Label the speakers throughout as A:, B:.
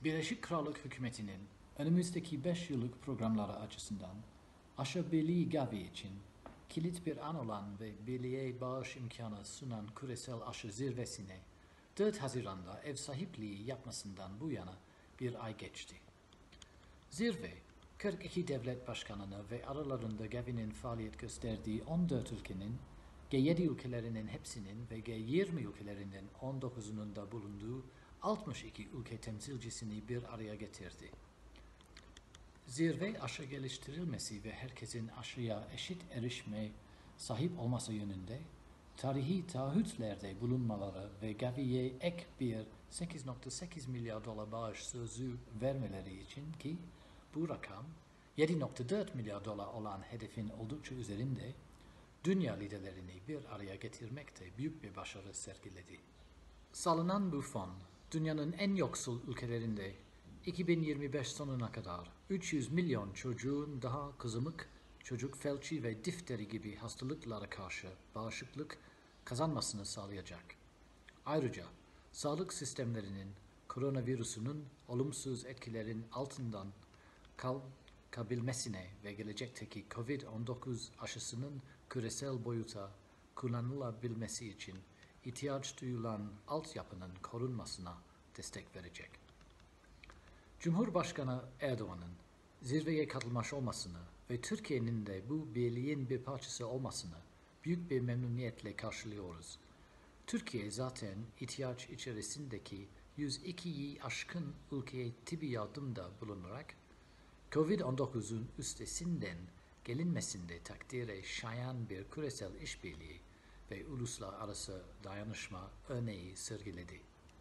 A: Birleşik Krallık Hükümeti'nin önümüzdeki 5 yıllık programları açısından aşı birliği Gavi için kilit bir an olan ve birliğe bağış imkanı sunan küresel aşı zirvesine 4 Haziran'da ev sahipliği yapmasından bu yana bir ay geçti. Zirve, 42 devlet başkanını ve aralarında Gavi'nin faaliyet gösterdiği 14 ülkenin, G7 ülkelerinin hepsinin ve G20 ülkelerinin 19'unun da bulunduğu 62 ülke temsilcisini bir araya getirdi. Zirve aşı geliştirilmesi ve herkesin aşıya eşit erişime sahip olması yönünde tarihi taahhütlerde bulunmaları ve Gavi'ye ek bir 8,8 milyar dolar bağış sözü vermeleri için ki bu rakam 7,4 milyar dolar olan hedefin oldukça üzerinde dünya liderlerini bir araya getirmekte büyük bir başarı sergiledi. Sağlanan bu fon, dünyanın en yoksul ülkelerinde 2025 sonuna kadar 300 milyon çocuğun daha kızamık, çocuk felci ve difteri gibi hastalıklara karşı bağışıklık kazanmasını sağlayacak. Ayrıca sağlık sistemlerinin koronavirüsünün olumsuz etkilerin altından kalkabilmesine ve gelecekteki COVID-19 aşısının küresel boyuta kullanılabilmesi için ihtiyaç duyulan altyapının korunmasına destek verecek. Cumhurbaşkanı Erdoğan'ın zirveye katılmış olmasını ve Türkiye'nin de bu birliğin bir parçası olmasını büyük bir memnuniyetle karşılıyoruz. Türkiye zaten ihtiyaç içerisindeki 102'yi aşkın ülkeye tıbbi yardımda bulunarak COVID-19'un üstesinden gelinmesinde takdire şayan bir küresel işbirliği ve uluslararası dayanışma örneği sergiledi.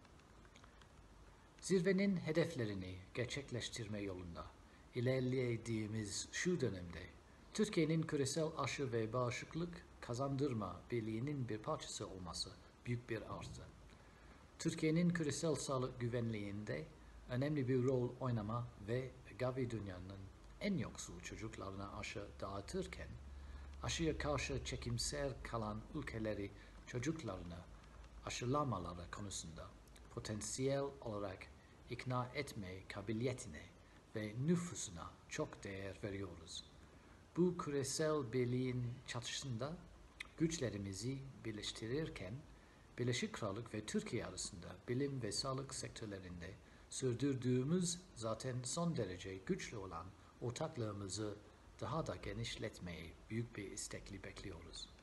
A: Zirvenin hedeflerini gerçekleştirme yolunda ilerlediğimiz şu dönemde Türkiye'nin küresel aşı ve bağışıklık kazandırma birliğinin bir parçası olması büyük bir artı. Türkiye'nin küresel sağlık güvenliğinde önemli bir rol oynama ve Gavi dünyanın en yoksul çocuklarına aşı dağıtırken aşıya karşı çekimser kalan ülkeleri çocuklarını aşılamaları konusunda potansiyel olarak ikna etme kabiliyetine ve nüfusuna çok değer veriyoruz. Bu küresel birliğin çatışında güçlerimizi birleştirirken Birleşik Krallık ve Türkiye arasında bilim ve sağlık sektörlerinde sürdürdüğümüz zaten son derece güçlü olan ortaklığımızı daha da genişletmeyi büyük bir istekli bekliyoruz.